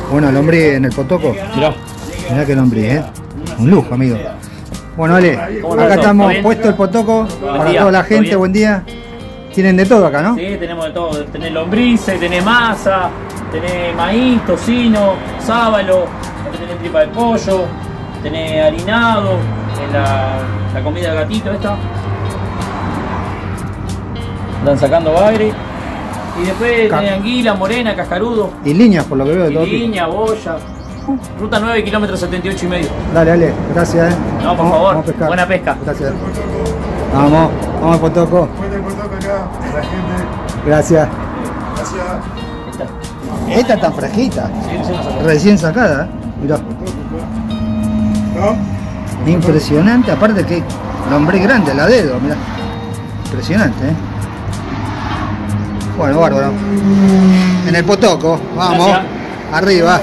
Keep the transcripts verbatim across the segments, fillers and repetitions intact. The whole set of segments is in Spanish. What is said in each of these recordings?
Bueno, lombriz en el potoco. Mirá. Mirá que lombriz, ¿eh? Un lujo, amigo. Bueno, Ale, acá estamos puesto el potoco para toda la gente. Buen día. Tienen de todo acá, ¿no? Sí, tenemos de todo. Tenés lombrices, tenés masa, tenés maíz, tocino, sábalo, tenés tripa de pollo, tenés harinado, en la, la comida del gatito esta. Están sacando bagre. Y después tenés anguila, morena, cascarudo. Y líneas, por lo que veo, de todo tipo. Liña, boya. Ruta nueve, kilómetros setenta y ocho y medio. Dale, Ale, gracias, eh. No, por vamos, favor, vamos a pescar. buena pesca. Gracias. Vamos, vamos al potoco. Gracias. Gracias. Esta está fresquita. Sí, recién sacada. Recién sacada, ¿eh? Mirá. Impresionante, aparte que lombriz grande, la dedo, mirá. Impresionante, ¿eh? Bueno, bárbaro. En el potoco, vamos. Gracias. Arriba.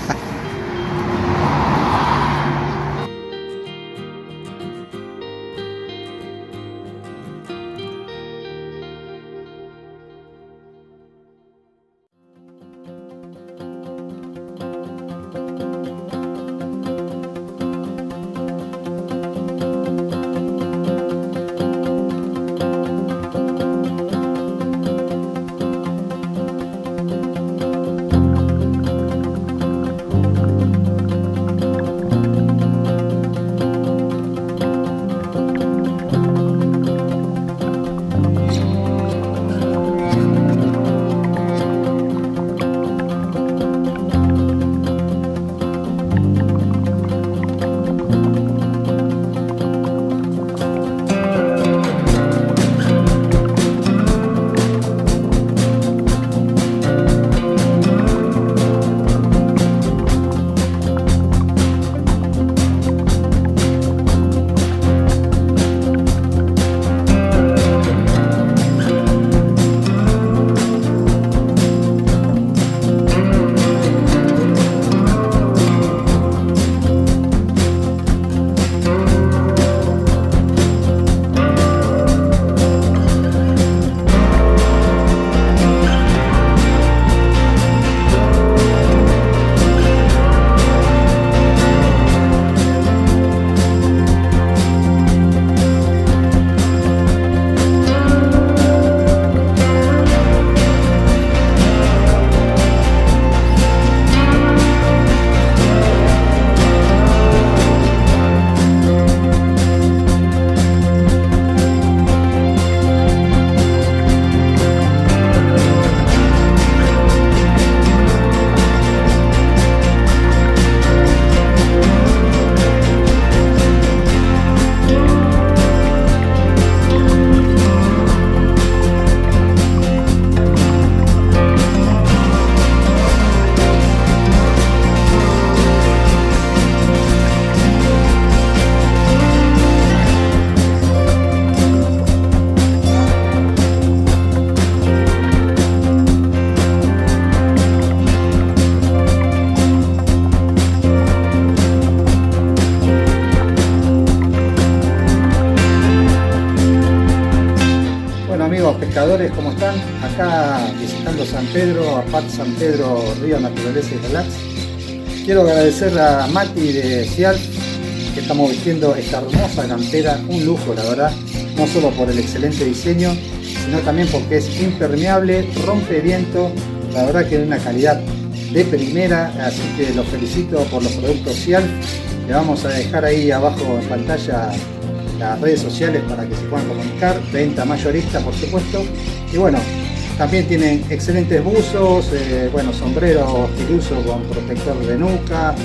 Pescadores, ¿cómo están? Acá visitando San Pedro, aparte San Pedro, Río Naturaleza y Relax. Quiero agradecer a Mati de Cial, que estamos vistiendo esta hermosa campera, un lujo la verdad, no solo por el excelente diseño, sino también porque es impermeable, rompe viento, la verdad que es una calidad de primera, así que los felicito por los productos Cial. Le vamos a dejar ahí abajo en pantalla las redes sociales para que se puedan comunicar, venta mayorista por supuesto, y bueno, también tienen excelentes buzos, eh, bueno, sombreros Piruso con protector de nuca,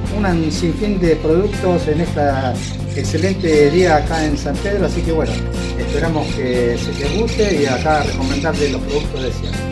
un sinfín de productos en esta excelente día acá en San Pedro, así que bueno, esperamos que se les guste y acá recomendarles los productos de Cial.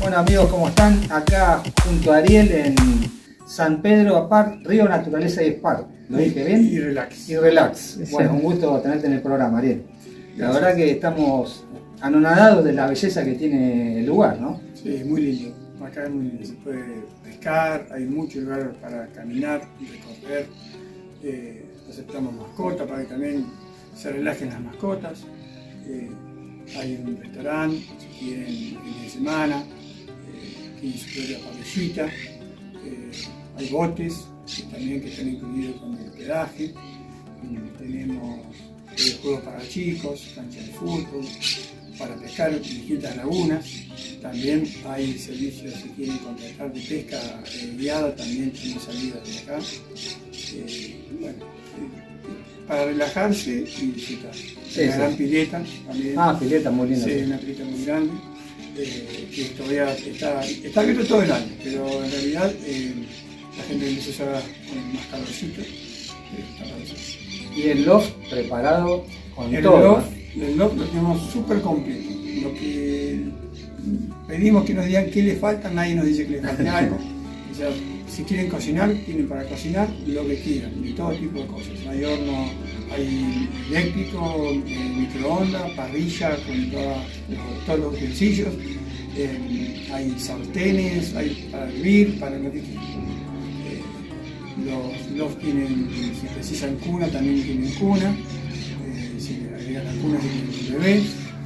Bueno amigos, ¿cómo están? Acá junto a Ariel en San Pedro Apart, Río Naturaleza y Spa. ¿Lo dije bien? Y relax. Y relax. Bueno, un gusto tenerte en el programa, Ariel. La verdad que estamos anonadados de la belleza que tiene el lugar, ¿no? Sí, muy lindo. Acá es muy lindo. Se puede pescar, hay mucho lugar para caminar, recorrer. Eh, aceptamos mascotas para que también se relajen las mascotas. Eh, hay un restaurante, si quieren, fin de semana, eh, tiene su propia parrillita. Eh, hay botes que también que están incluidos con el hospedaje. Eh, tenemos eh, juegos para chicos, cancha de fútbol, para pescar en distintas lagunas. También hay servicios, si quieren contratar de pesca eh, guiada, también tenemos salidas de acá. Eh, bueno, eh, para relajarse y disfrutar. Sí, una sí. gran pileta también. Ah, pileta muy linda. Sí, Sí. una pileta muy grande. Eh, que todavía está, está abierto todo el año, pero en realidad eh, la gente empieza a usar con más calorcito. Eh, está para eso. Y el loft preparado con El todo. loft, el loft lo tenemos súper completo. Lo que pedimos que nos digan qué le falta, nadie nos dice que le falte algo. O sea, si quieren cocinar, tienen para cocinar lo que quieran, de todo tipo de cosas. Hay horno, hay eléctrico, eh, microondas, parrilla con toda, todos los utensilios. Eh, hay sartenes, hay para hervir, para lo que quieran. Eh, los lofts tienen, si precisan cuna, también tienen cuna. Eh, si le agregan la cuna, si tienen un bebé.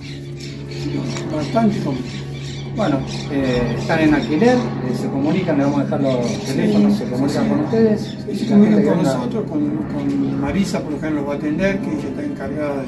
Bastante completo. Bueno, eh, están en alquiler, eh, se comunican, le vamos a dejar los teléfonos, se comunican sí. con ustedes. Sí, se La comunican gente que con venga- nosotros, con, con Marisa, por ejemplo, los va a atender, que ella está encargada de,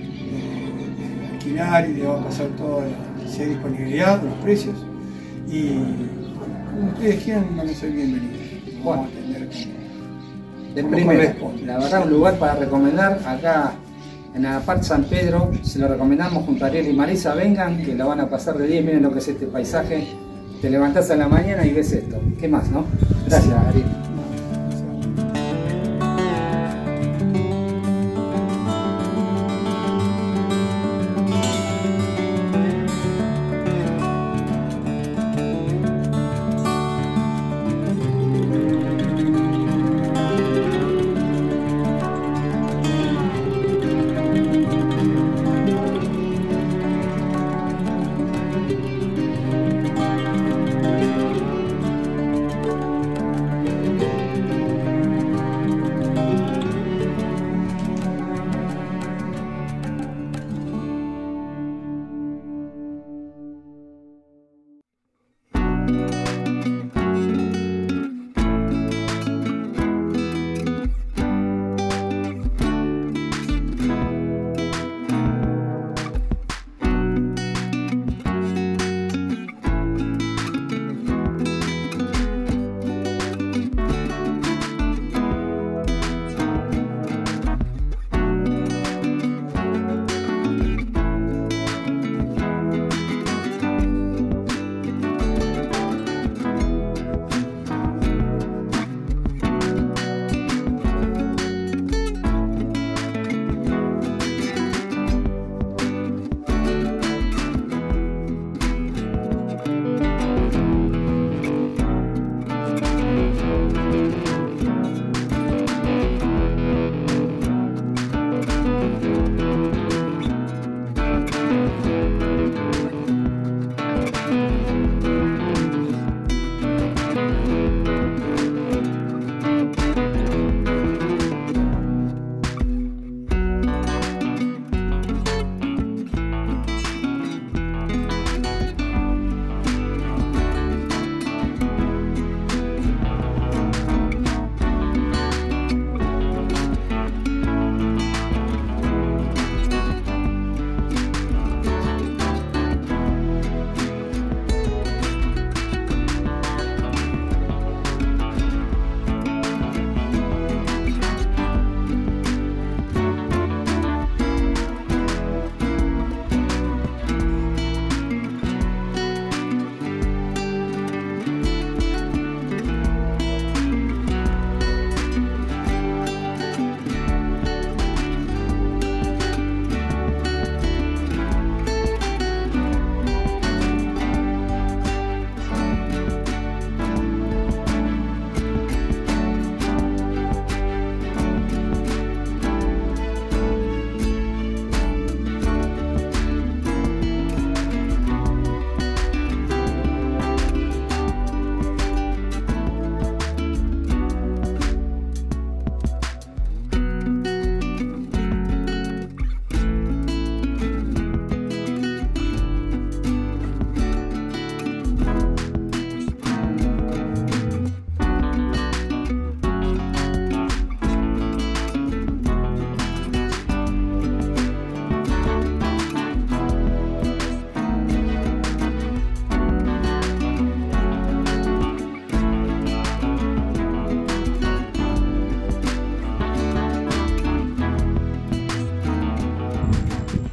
de- de alquilar y le va a pasar toda la, si hay disponibilidad, los precios. Y como ustedes quieran, van a ser bienvenidos. Los Bueno. vamos a atender como, De como primera, corresponde. la verdad un lugar para recomendar acá en Apart San Pedro, se lo recomendamos junto a Ariel y Marisa, vengan que la van a pasar de diez, miren lo que es este paisaje, te levantás a la mañana y ves esto, ¿qué más, no? Gracias Ariel.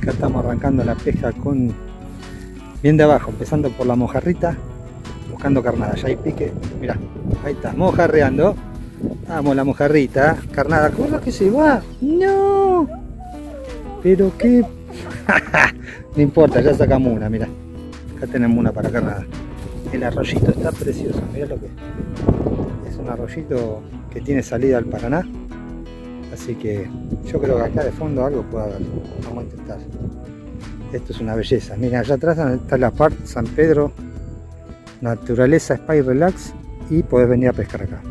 Acá estamos arrancando la pesca con bien de abajo, empezando por la mojarrita, buscando carnada. Ya hay pique, mirá, ahí está, mojarreando. Vamos la mojarrita, carnada, ¿cómo es que se va? No, pero qué, no importa, ya sacamos una, mirá, acá tenemos una para carnada. El arroyito está precioso, mirá lo que es, es un arroyito que tiene salida al Paraná, así que yo creo que acá de fondo algo puede haber. Vamos a intentar. Esto es una belleza. Miren, allá atrás está la parte San Pedro Naturaleza Spa y Relax, y podés venir a pescar acá.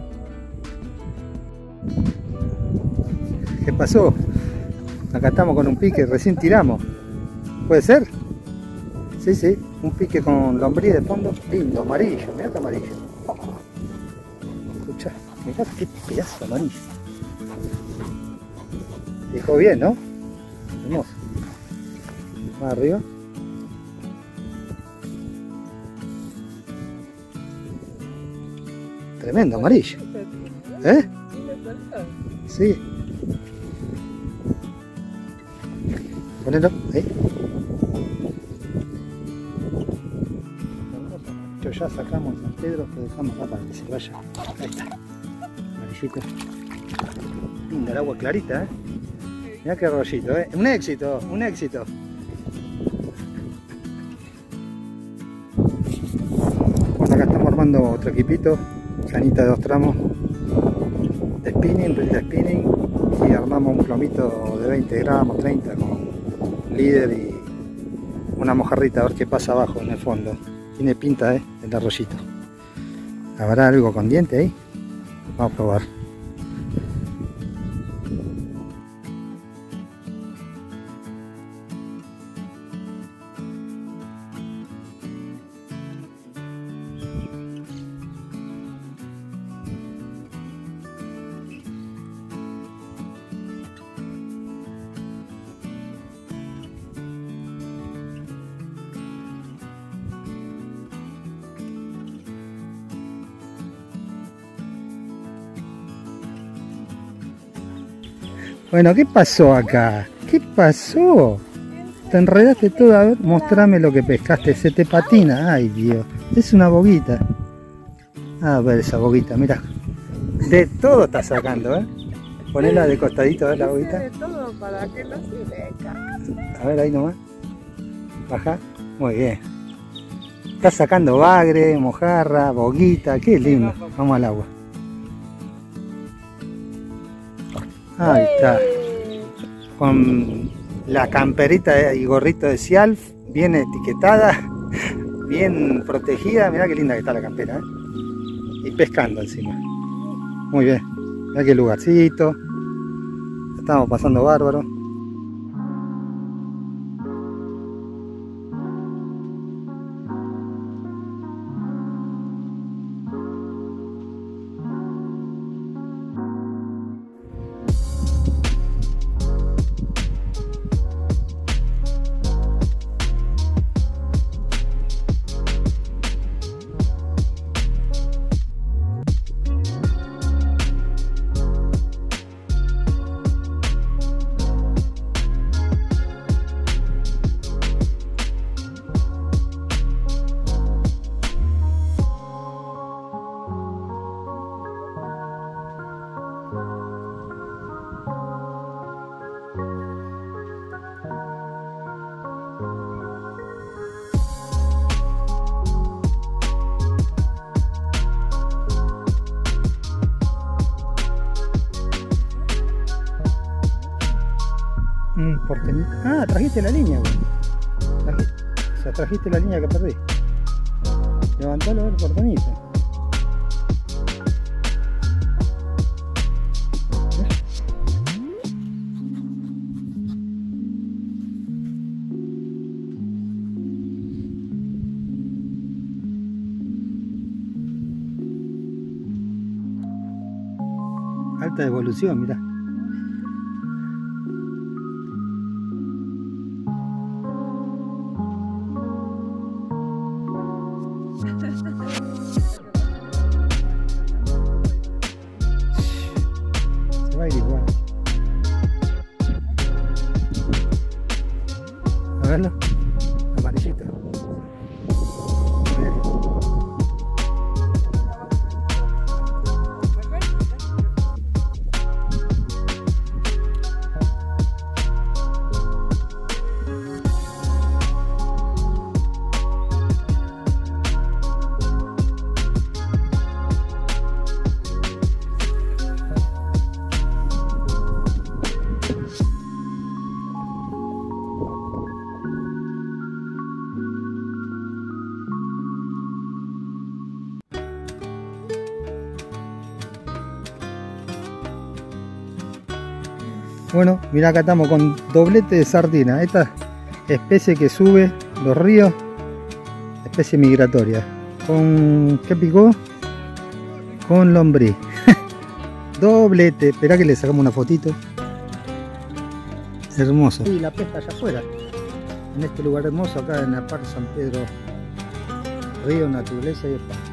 ¿Qué pasó? Acá estamos con un pique, recién tiramos. ¿Puede ser? Sí, sí, un pique con lombriz de fondo. Lindo, amarillo, mirá que amarillo. Escucha, mirá qué pedazo amarillo. Dijo bien, ¿no? Hermoso. Más arriba. Tremendo amarillo. ¿Eh? Sí. Ponelo ahí. Yo ya sacamos San Pedro, lo dejamos acá para que se vaya. Ahí está. Amarillito. Linda el agua clarita, ¿eh? Mirá qué arroyito, ¿eh? Un éxito, un éxito. Bueno, acá estamos armando otro equipito, canita de dos tramos de spinning, reel de spinning, y armamos un plomito de veinte gramos, treinta, con líder y una mojarrita, a ver qué pasa abajo en el fondo. Tiene pinta, ¿eh? El arroyito. ¿Habrá algo con diente ahí? Vamos a probar. Bueno, ¿qué pasó acá? ¿Qué pasó? Te enredaste todo. A ver, mostrame lo que pescaste. Se te patina. Ay, Dios. Es una boguita. A ver esa boguita, mira. De todo está sacando, ¿eh? Ponela de costadito, a ver la boguita. De todo para que no se seca. A ver, ahí nomás. Baja. Muy bien. Está sacando bagre, mojarra, boguita. Qué lindo. Vamos al agua. Ahí está, con la camperita y gorrito de Sialf, bien etiquetada, bien protegida. Mirá qué linda que está la campera, ¿eh? Y pescando encima. Muy bien, mirá qué lugarcito. Estamos pasando bárbaro. Mm, porteñito. Ah, trajiste la línea, güey. Trajiste, o sea, trajiste la línea que perdí. Levantalo a ver, porteñito. Alta devolución, mirá. Se va a ir igual. verlo. Amarillito. Bien. Bueno, mira, acá estamos con doblete de sardina. Esta especie que sube los ríos, especie migratoria. ¿Con qué picó? Con lombriz. Doblete. Espera que le sacamos una fotito. Hermoso. Y la pesca allá afuera. En este lugar hermoso, acá en la parte San Pedro. Río, naturaleza y paz.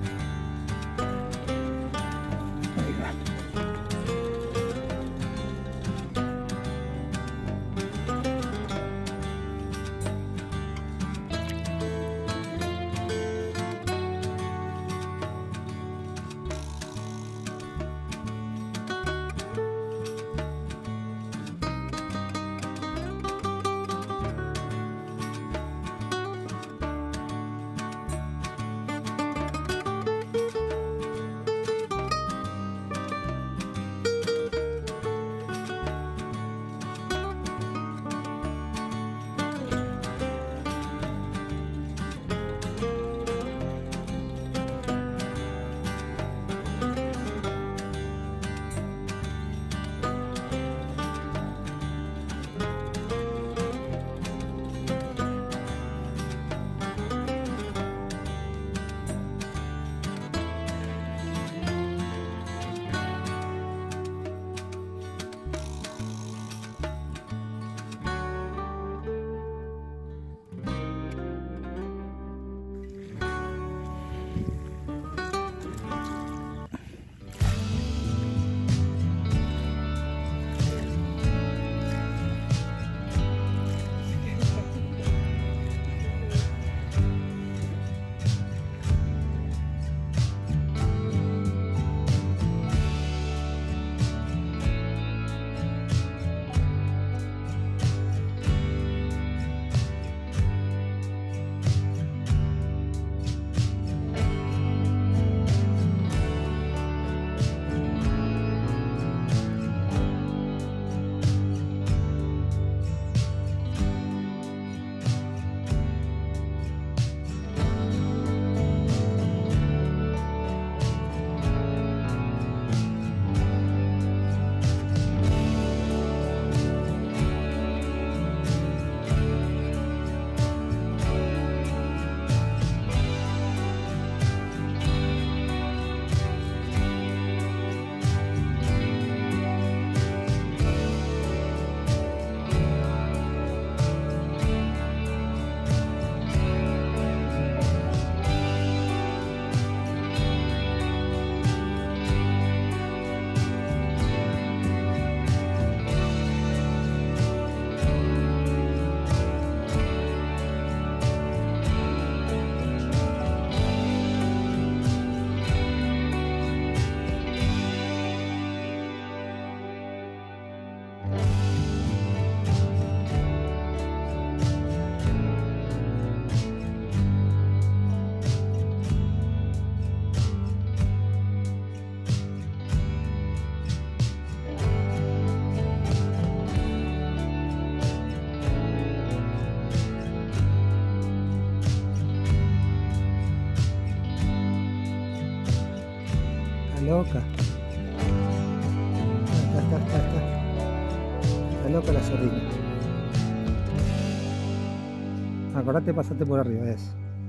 Loca. Está, está, está, está. Está loca la sardina. Acordate, pasate por arriba, eso.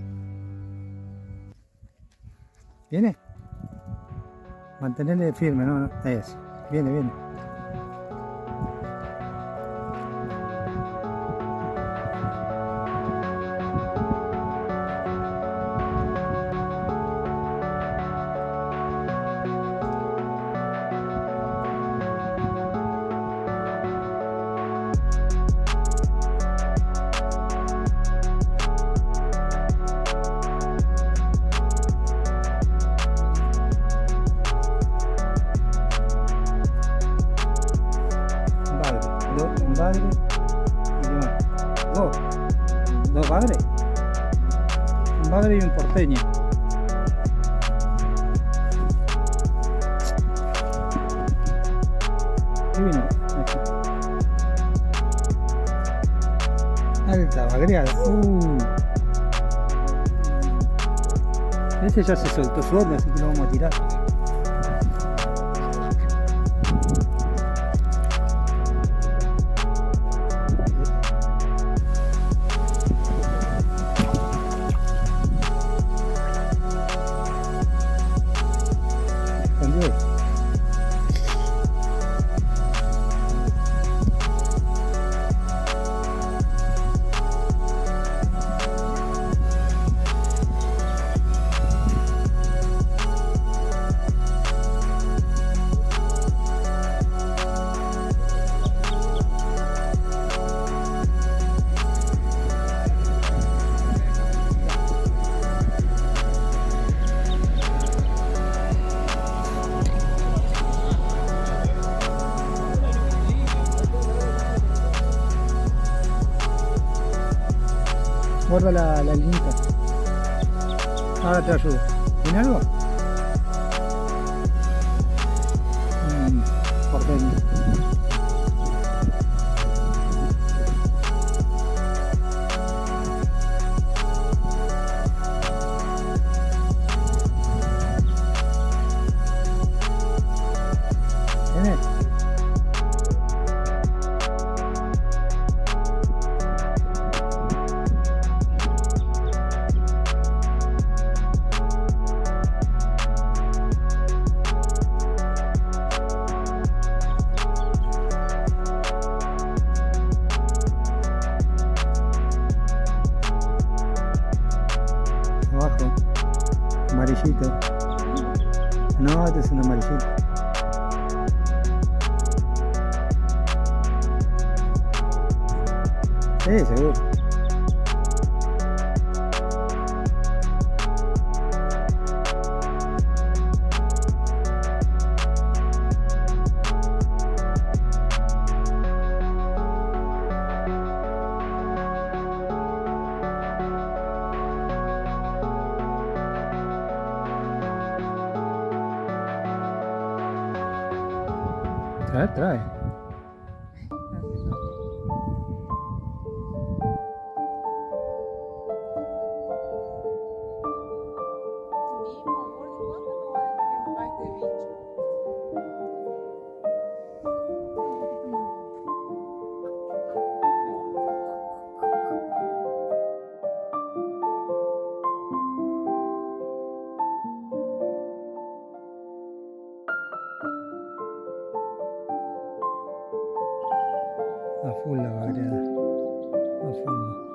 ¿Viene? Mantenerle firme, no, no, eso. Viene, viene. dos, un bagre y dos. Dos. Dos bagres. Un bagre y un porteño. ¿Qué vino? Alta bagreada. Uh. Ese ya se soltó su horno, así que lo vamos a tirar. Escondió. Guarda la, la linita. Ahora te ayudo. ¿Tiene algo? Mmm, porteño. ¿Tiene? Abajo, amarillito. No, este es un amarillito. Sí, seguro. Trae, trae. A full la bagreada. A fondo.